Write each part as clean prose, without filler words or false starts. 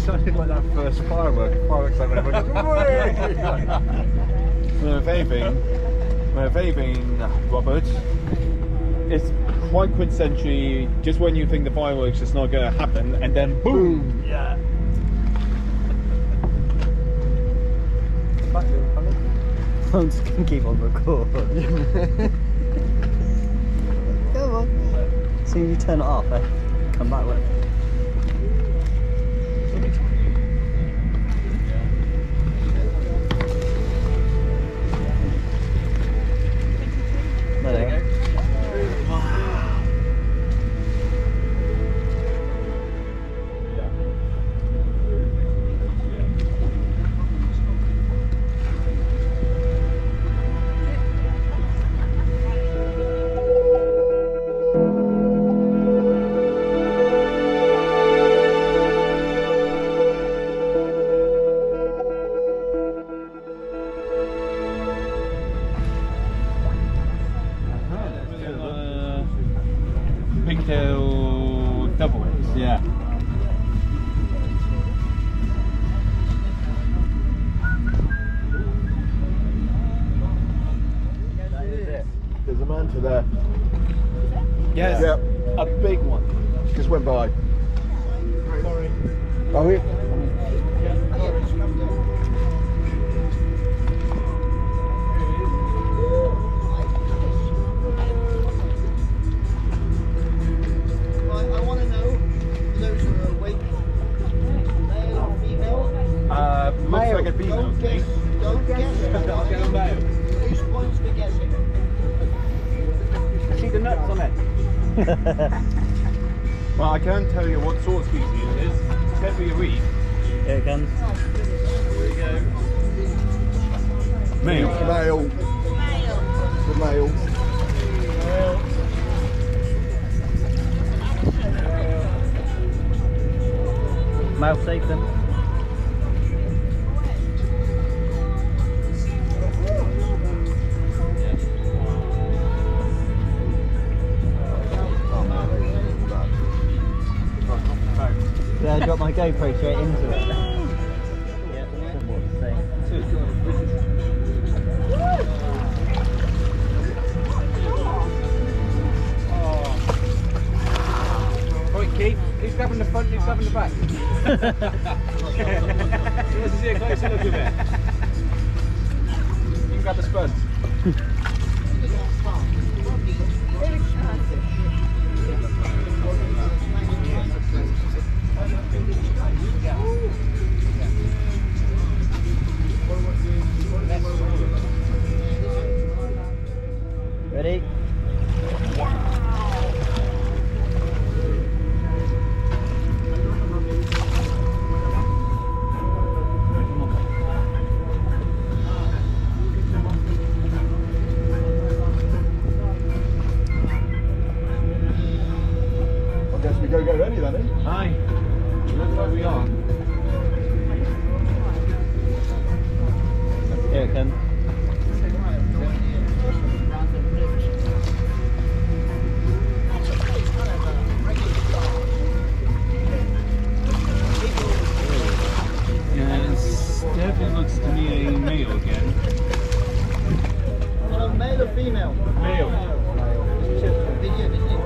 sounded like that first fireworks like everyone goes, if anything, Robert, it's quite quintessentially just when you think the fireworks is not going to happen, and then boom! Yeah. I'm just going to keep on recording. Come on. As soon as you turn it off, come back with it. There you go. Wow. Pigtail double X. Yeah. There's a manta there. Yes. Yeah. A big one. Just went by. Oh, here. I want to know those who are awake, male or female. Looks like a female. Don't guess. Don't guess. I'll get a male. Lose points for guessing. See the nuts on it. Well, I can tell you what sort of species it is. It's definitely a reef. Here it comes. Here we go. Male. Male. The male. Mouth safe then. Did I drop my GoPro straight into it? Yeah, what to say. Right, Keith, who's grabbing the front, who's grabbing the back? Let's see a closer look at it. You can grab the sponge. Ready? I guess we go get ready then, eh? Aye. Looks like we are. Here it comes. Yes, definitely looks to me a male again. Male or female? Male. Video, isn't it?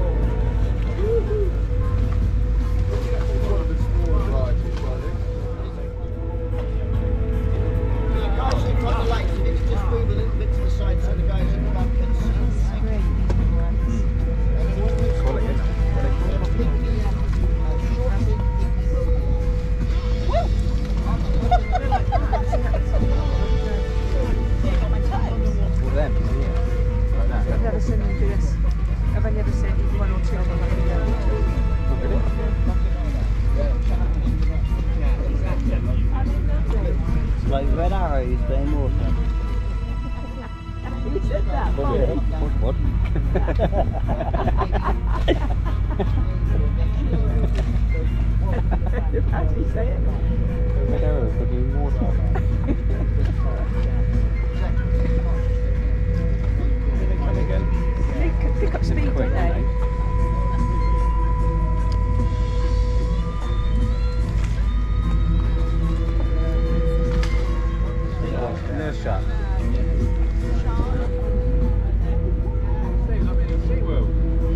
Guys, you've got the lights. If you could just move a little bit to the side so the guys in the back can see. I've never seen them do this. I've only ever seen one or two of them. It's like red arrows, but in water. You said that. What? How did he say it? Red arrows, but in water. Come again. Pick up speed, don't they?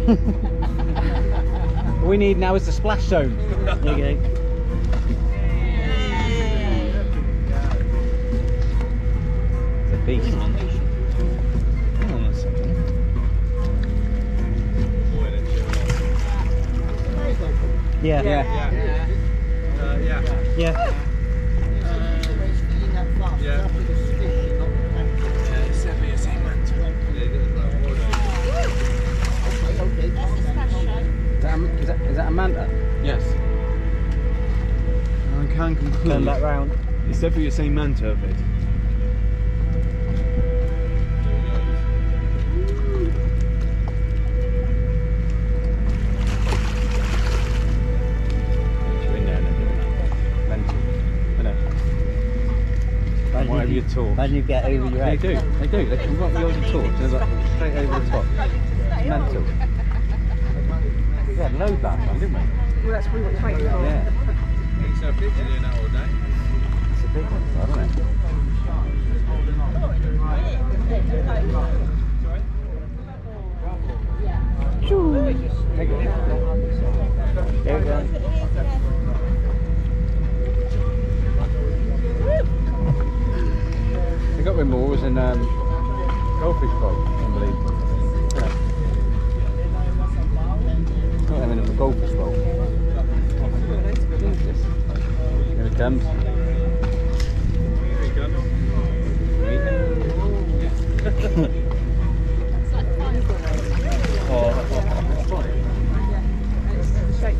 All we need now is the splash zone. There you go. It's a beast. Oh, that's something. Yeah. Yeah. Yeah. It's definitely the same manta. Is that a manta? Yes. I can conclude. Turn that round. It's definitely the same manta of it. Whatever your torch. Imagine you get over your head. They do. They can rock the old torch. They're like straight over the top. It's mental. We had loads last time, didn't we? Well, that's probably what it's waiting for. Yeah. It's so fit to do that all day. It's a big one, isn't it? There we go. They got rid more in goldfish bowl, I believe. Yeah. Got them in a goldfish bowl. Here it comes. Here he comes. Oh, that's fine. It's the shape.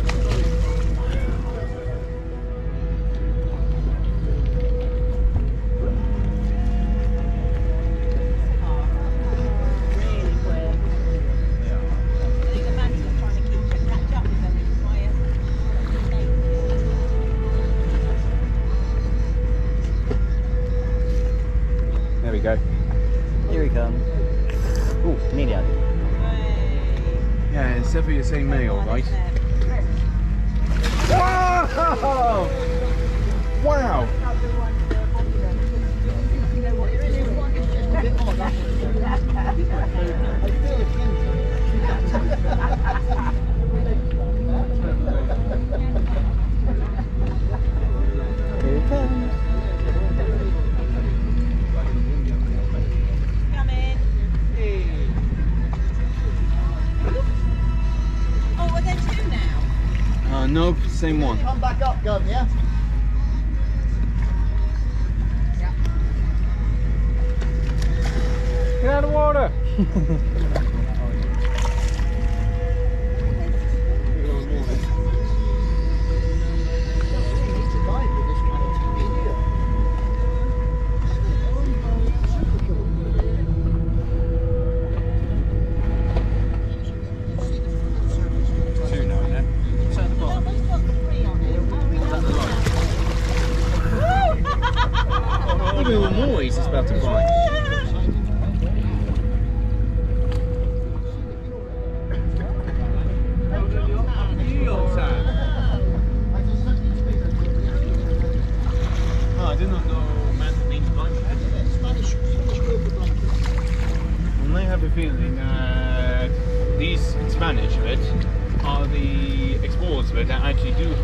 There we go. Here he comes. Ooh, nearly had it. Yeah, it's definitely the same male, right? Wow! Wow! Here he comes. Nope, same one. Come back up, gun, yeah? Get out of the water! Even more he's just about to bite. Oh, I did not know manta means blanket. Spanish croaker blanket. And I have a feeling that these in Spanish of it are the explorers of it that actually do